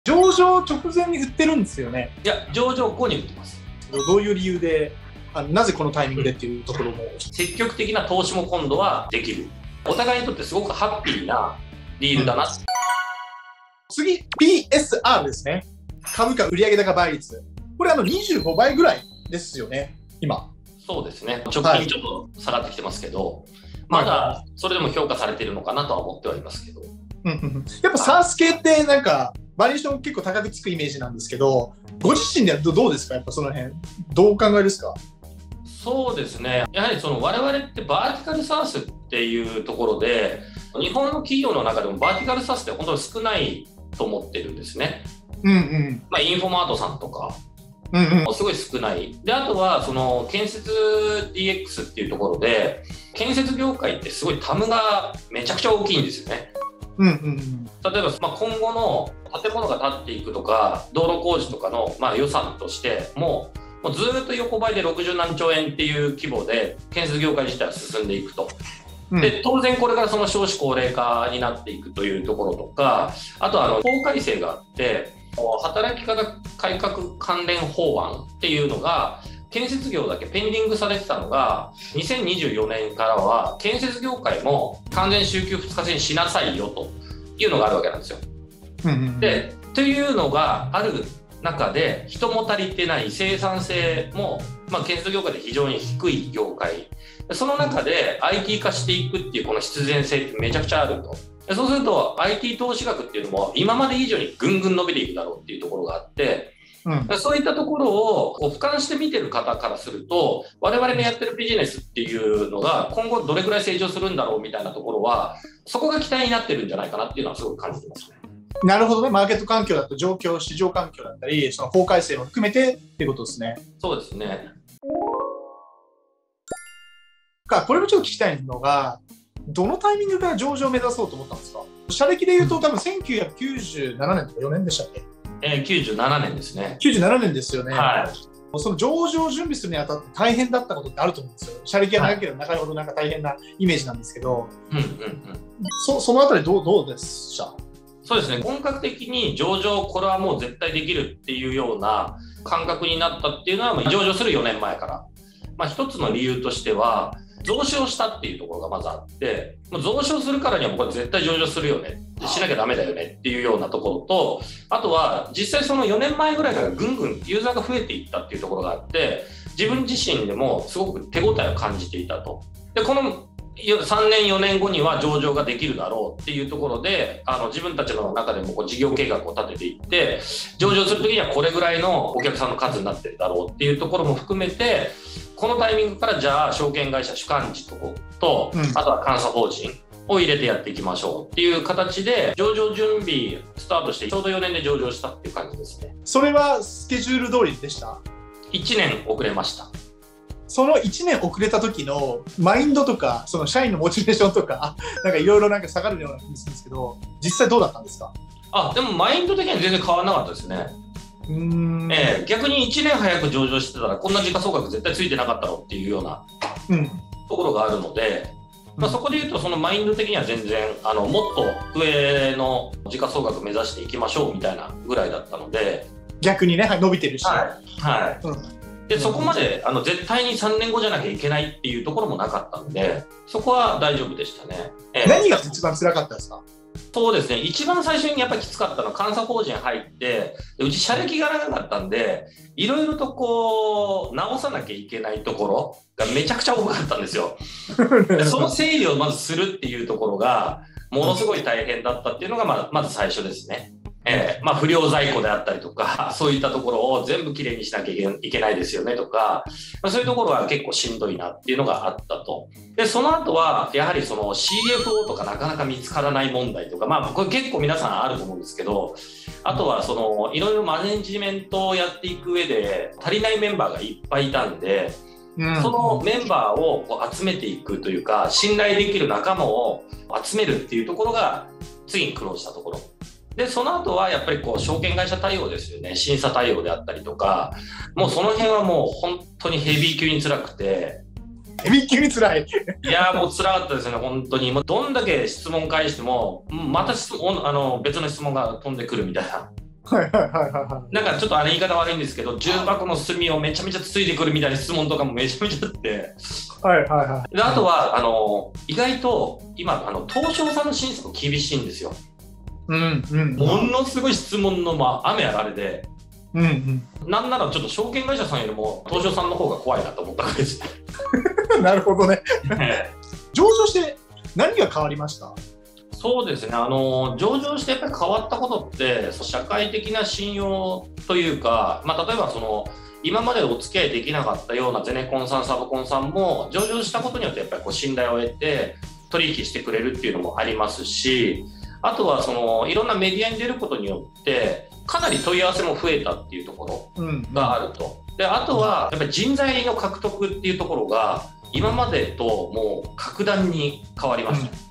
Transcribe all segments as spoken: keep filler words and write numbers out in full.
上場直前に売ってるんですよね。 いや、上場後に売ってます。 どういう理由で、あのなぜこのタイミングでっていうところも。 積極的な投資も今度はできる。お互いにとってすごくハッピーなディールだな、うん、 次 ピーエスアール ですね。株価売上高倍率、これあのにじゅうごばいぐらいですよね今。 そうですね、直近ちょっと下がってきてますけど、はい、まだそれでも評価されているのかなとは思ってはいますけど、 やっぱ サース 系ってなんかバリエーション結構高くつくイメージなんですけど、ご自身ではどうですか、やっぱその辺どうお考えですか？ そうですね、やはりその我々ってバーティカルサースっていうところで、日本の企業の中でもバーティカルサースって本当に少ないと思ってるんですね。 うんうん、 まあ、インフォマートさんとか、 うんうん、 すごい少ない。で、あとはその建設 ディーエックス っていうところで、建設業界ってすごいタムがめちゃくちゃ大きいんですよね。 うんうんうん、 例えば、まあ、今後の建物が建っていくとか道路工事とかのまあ予算としてももうずっと横ばいでろくじゅうなんちょうえんっていう規模で建設業界自体は進んでいくと。で当然これからその少子高齢化になっていくというところとか、あとはあの法改正があって働き方改革関連法案っていうのが建設業だけペンディングされてたのがにせんにじゅうよねんからは建設業界も完全週休ふつか制にしなさいよというのがあるわけなんですよ。でというのがある中で人も足りてない生産性も、まあ、建設業界で非常に低い業界、その中で アイティー 化していくっていうこの必然性ってめちゃくちゃあると。そうすると アイティー 投資額っていうのも今まで以上にぐんぐん伸びていくだろうっていうところがあって、うん、そういったところをこう俯瞰して見てる方からすると我々のやってるビジネスっていうのが今後どれくらい成長するんだろうみたいなところはそこが期待になってるんじゃないかなっていうのはすごく感じてますね。 なるほどね、マーケット環境だと状況、市場環境だったりその法改正も含めてっていうことですね。 そうですね。 これもちょっと聞きたいのが、どのタイミングから上場を目指そうと思ったんですか？社歴でいうと多分せんきゅうひゃくきゅうじゅうななねんとかよねんでしたっけ？ えー、きゅうじゅうななねんですね。 きゅうじゅうななねんですよね。 はい、 その上場準備するにあたって大変だったことってあると思うんですよ。社歴が長ければ長いほどなんか大変なイメージなんですけど、 うんうんうん、 そ, そのあたりどう、どうでした？ そうですね、本格的に上場これはもう絶対できるっていうような感覚になったっていうのは上場するよねんまえから、まあ、一つの理由としては増資をしたっていうところがまずあって、もう増資をするからにはもうこれ絶対上場するよね、しなきゃダメだよねっていうようなところと、あとは実際そのよねんまえぐらいからぐんぐんユーザーが増えていったっていうところがあって、自分自身でもすごく手応えを感じていたと。でこのさんねんよねんごには上場ができるだろうっていうところで、あの自分たちの中でもこう事業計画を立てていって、上場する時にはこれぐらいのお客さんの数になってるだろうっていうところも含めて、このタイミングからじゃあ証券会社主幹事とと、あとは監査法人を入れてやっていきましょうっていう形で上場準備スタートしてちょうどよねんで上場したっていう感じですね。 それはスケジュール通りでした？ いちねん遅れました。 そのいちねん遅れた時のマインドとか、その社員のモチベーションとか、なんかいろいろなんか下がるような気がするんですけど、実際どうだったんですか？あ、 でもマインド的には全然変わらなかったですね。うーん、えー、逆にいちねん早く上場してたらこんな時価総額絶対ついてなかったろうっていうようなところがあるので、うん、まあ、そこでいうとそのマインド的には全然あのもっと上の時価総額目指していきましょうみたいなぐらいだったので、 逆にね、伸びてるし、 はい、はい、うん、でそこまであの絶対にさんねんごじゃなきゃいけないっていうところもなかったんで、そこは大丈夫でしたね。 えー、何が一番辛かったですか？ そうですね、一番最初にやっぱりきつかったのは監査法人入って、うち社歴が長かったんで、いろいろとこう直さなきゃいけないところがめちゃくちゃ多かったんですよ。その整理をまずするっていうところがものすごい大変だったっていうのがま ず, まず最初ですね。えーまあ、不良在庫であったりとか、そういったところを全部きれいにしなきゃいけないですよねとか、まあ、そういうところは結構しんどいなっていうのがあったと。でその後はやはりその シーエフオー とかなかなか見つからない問題とか、まあこれ結構皆さんあると思うんですけど、あとはそのいろいろマネジメントをやっていく上で足りないメンバーがいっぱいいたんで、うん、そのメンバーをこう集めていくというか、信頼できる仲間を集めるっていうところが次に苦労したところで、その後はやっぱりこう証券会社対応ですよね。審査対応であったりとか、もうその辺はもう本当にヘビー級に辛くて。 ヘビー級に辛いいやもう辛かったですね、本当に。もうどんだけ質問返してもまた質問あの別の質問が飛んでくるみたいな。 はいはいはいはい。 なんかちょっとあれ言い方悪いんですけど、重箱の隅をめちゃめちゃつついてくるみたいな質問とかもめちゃめちゃあって、 はいはいはい。 であとはあの意外と今あの東証さんの審査も厳しいんですよ。 うんうん。 ものすごい質問の、まあ、雨あられで、 うんうん。 なんならちょっと証券会社さんよりも東証さんの方が怖いなと思ったわけですね。 なるほどね。上場して何が変わりました？ そうですね、あの上場してやっぱり変わったことって、社会的な信用というか、まあ、例えばその今までお付き合いできなかったようなゼネコンさん、サブコンさんも上場したことによってやっぱりこう信頼を得て取引してくれるっていうのもありますし、あとはそのいろんなメディアに出ることによってかなり問い合わせも増えたっていうところがあると。であとはやっぱり人材の獲得っていうところが今までともう格段に変わりました。うん、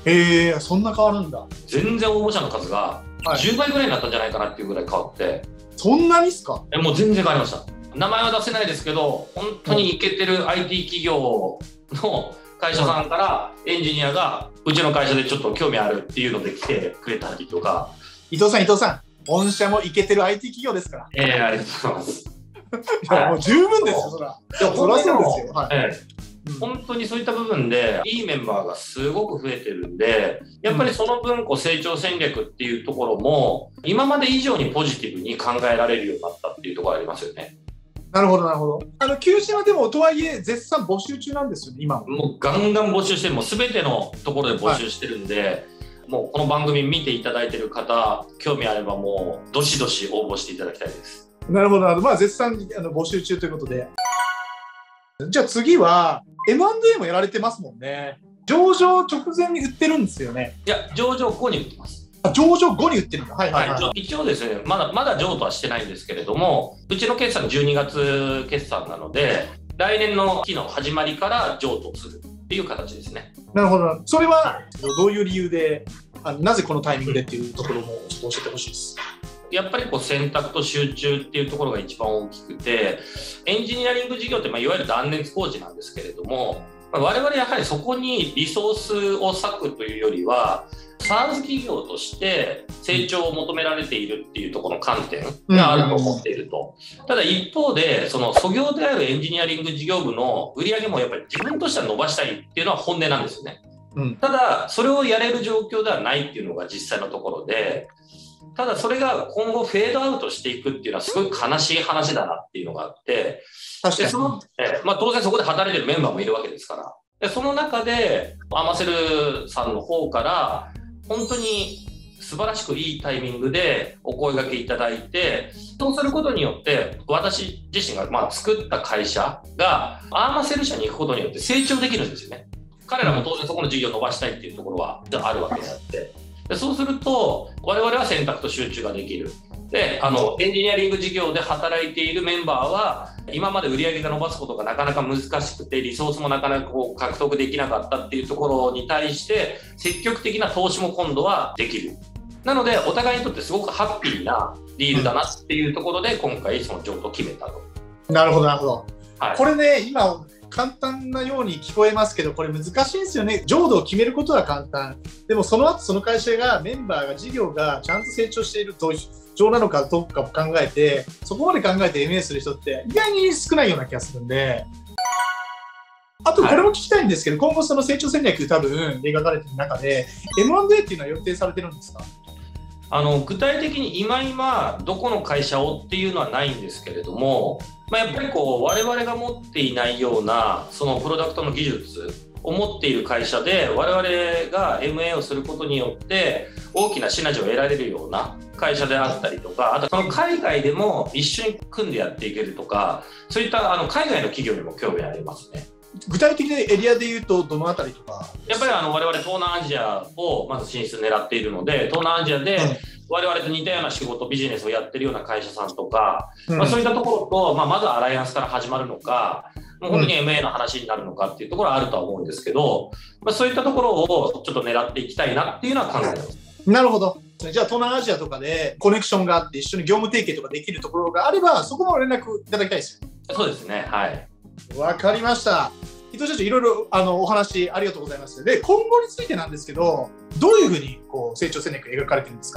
へえ、そんな変わるんだ。 全然応募者の数がじゅうばいぐらいになったんじゃないかなっていうぐらい変わって、はい、 そんなにっすか？ えもう全然変わりました。名前は出せないですけど、本当にイケてる アイティー 企業の会社さんからエンジニアがうちの会社でちょっと興味あるっていうので来てくれたりとか。 伊藤さん伊藤さん、御社もイケてる アイティー 企業ですから。 ええー、ありがとうございます。 いや、もう十分ですよ、そら。そらそうですよ。はい。えー本当にそういった部分でいいメンバーがすごく増えてるんで、やっぱりその分こう成長戦略っていうところも今まで以上にポジティブに考えられるようになったっていうところありますよね。 なるほどなるほど。あの求人はでもとはいえ絶賛募集中なんですよね、今も。 もうガンガン募集してる、もう全てのところで募集してるんで、はい、もうこの番組見ていただいてる方興味あればもうどしどし応募していただきたいです。 なるほど、まあ絶賛あの募集中ということで。じゃあ次は エムアンドエー もやられてますもんね。上場直前に売ってるんですよね。 いや、上場後に売ってます。 あ、上場後に売ってるんだ。はいはいはい、 はい、一応ですね、まだまだ譲渡はしてないんですけれども、うちの決算じゅうにがつ決算なので、来年の期の始まりから譲渡するっていう形ですね。 なるほど。それはどういう理由で、あなぜこのタイミングでっていうところもちょっと教えてほしいです。 やっぱりこう選択と集中っていうところが一番大きくて、エンジニアリング事業ってまあいわゆる断熱工事なんですけれども、我々やはりそこにリソースを割くというよりは サーズ 企業として成長を求められているっていうところの観点があると思っていると。ただ一方でその素業であるエンジニアリング事業部の売り上げもやっぱり自分としては伸ばしたいっていうのは本音なんですよね。うん、ただそれをやれる状況ではないっていうのが実際のところで、ただそれが今後フェードアウトしていくっていうのはすごい悲しい話だなっていうのがあって、 確かに。 でそのえまあ、当然そこで働いてるメンバーもいるわけですから、でその中でアマセルさんの方から本当に素晴らしくいいタイミングでお声掛けいただいて、そうすることによって私自身がまあ作った会社がアーマセル社に行くことによって成長できるんですよね。彼らも当然そこの事業を伸ばしたいっていうところはあるわけであって、でそうすると我々は選択と集中ができる。であのエンジニアリング事業で働いているメンバーは今まで売り上げが伸ばすことがなかなか難しくてリソースもなかなかこう獲得できなかったっていうところに対して積極的な投資も今度はできる。なのでお互いにとってすごくハッピーなディールだなっていうところで今回その譲渡を決めたと。 なるほどなるほど、 はい、 これね今簡単なように聞こえますけど、これ難しいんですよね。譲渡を決めることは簡単でもその後その会社がメンバーが事業がちゃんと成長していると上なのかどうかを考えて、そこまで考えて エムエー する人って意外に少ないような気がするんで、あとこれも聞きたいんですけど、はい、今後その成長戦略多分描かれている中で エムアンドエー っていうのは予定されてるんですか？ あの具体的に今今どこの会社をっていうのはないんですけれども、まあ、やっぱりこう我々が持っていないようなそのプロダクトの技術を持っている会社で我々が エムエー をすることによって大きなシナジーを得られるような会社であったりとか、あとその海外でも一緒に組んでやっていけるとか、そういったあの海外の企業にも興味ありますね。 具体的なエリアでいうとどのあたりとか？ やっぱりあの我々東南アジアをまず進出狙っているので、東南アジアで我々と似たような仕事ビジネスをやってるような会社さんとか、うん、まあ、そういったところと、まあ、まずアライアンスから始まるのか、もう本当に エムエー の話になるのかっていうところはあるとは思うんですけど、まあ、そういったところをちょっと狙っていきたいなっていうのは考えてます。 なるほど。じゃあ東南アジアとかでコネクションがあって一緒に業務提携とかできるところがあれば、そこも連絡いただきたいですよ。 そうですね。はい。 わかりました。伊藤社長、いろいろあのお話ありがとうございます。で、今後についてなんですけど、どういうふうにこう成長戦略が描かれてるんですか？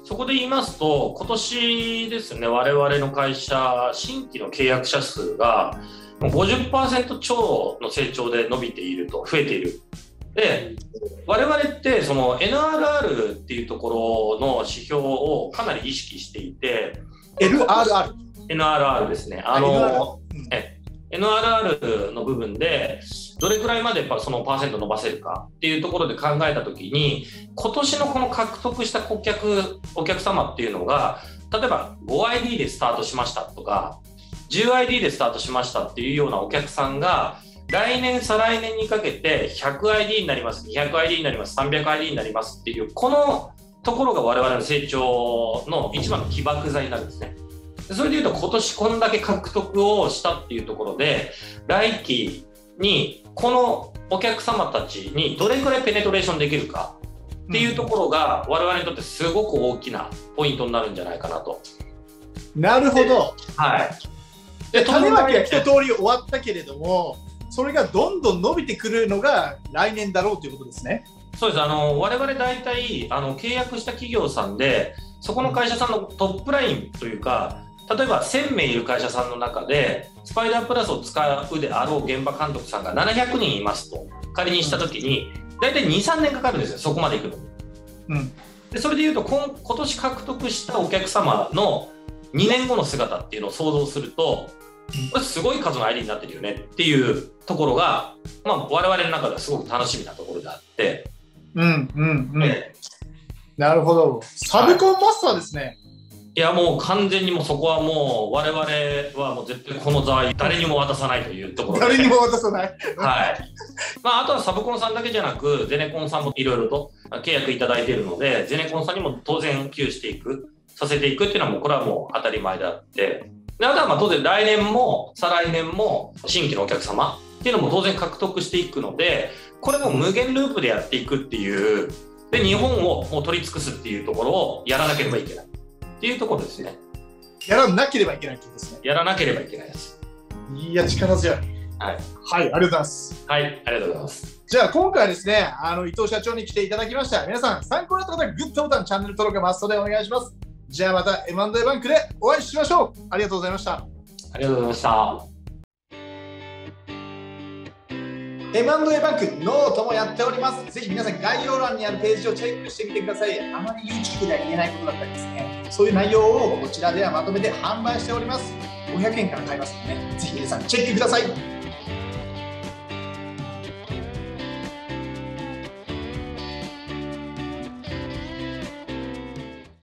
そこで言いますと、今年ですね、我々の会社、新規の契約者数がもう ごじゅっパーセント 超の成長で伸びていると、増えている。で、我々ってその エヌアールアール っていうところの指標をかなり意識していて、 エヌアールアール。 エヌアールアール ですね。あの、え エヌアールアール の部分でどれくらいまでそのパーセント伸ばせるかっていうところで考えたときに、今年のこの獲得した顧客お客様っていうのが、例えば ごアイディー でスタートしましたとか じゅうアイディー でスタートしましたっていうようなお客さんが、来年再来年にかけて ひゃくアイディー になります、にひゃくアイディー になります、さんびゃくアイディー になりますっていう、このところが我々の成長の一番の起爆剤になるんですね。それでいうと、今年こんだけ獲得をしたっていうところで、来期にこのお客様たちにどれくらいペネトレーションできるかっていうところが、我々にとってすごく大きなポイントになるんじゃないかなと。 なるほど。 はい。 で、種まきは一通り終わったけれども、それがどんどん伸びてくるのが来年だろうということですね。 そうです。あの我々大体あの契約した企業さんで、そこの会社さんのトップラインというか、例えばせんめいいる会社さんの中でスパイダープラスを使うであろう現場監督さんがななひゃくにんいますと仮にしたときに、大体 にさんねんかかるんですよ、そこまでいくのに。うん、でそれでいうと今、今年獲得したお客様のにねんごの姿っていうのを想像すると、これすごい数の アイディー になってるよねっていうところが、まあ、我々の中ではすごく楽しみなところであって。 うんうんうん、えー、なるほど。サブコンマスターですね。はい、 いやもう完全にもうそこはもう我々はもう絶対この座は誰にも渡さないというところで。 誰にも渡さない。 はい。まああとはサブコンさんだけじゃなくゼネコンさんもいろいろと契約いただいているので、ゼネコンさんにも当然給していく、させていくっていうのはもうこれはもう当たり前であって。であとはまあ当然来年も再来年も新規のお客様っていうのも当然獲得していくので、これも無限ループでやっていくっていう、で日本をもう取り尽くすっていうところをやらなければいけないっていうところですね。 やらなければいけないってことですね。 やらなければいけないです。 いや力強い。はい、はい、ありがとうございます。 はい、ありがとうございます。 じゃあ今回はですね、あの伊藤社長に来ていただきました。皆さん参考になった方はグッドボタン、チャンネル登録マストでお願いします。じゃあまた エムアンドエー バンクでお会いしましょう。ありがとうございました。 ありがとうございました。 エムアンドエー バンクノートもやっております。ぜひ皆さん概要欄にあるページをチェックしてみてください。あまり YouTube では言えないことだったりですね、そういう内容をこちらではまとめて販売しております。ごひゃくえんから買えますのでね、ぜひ皆さんチェックください。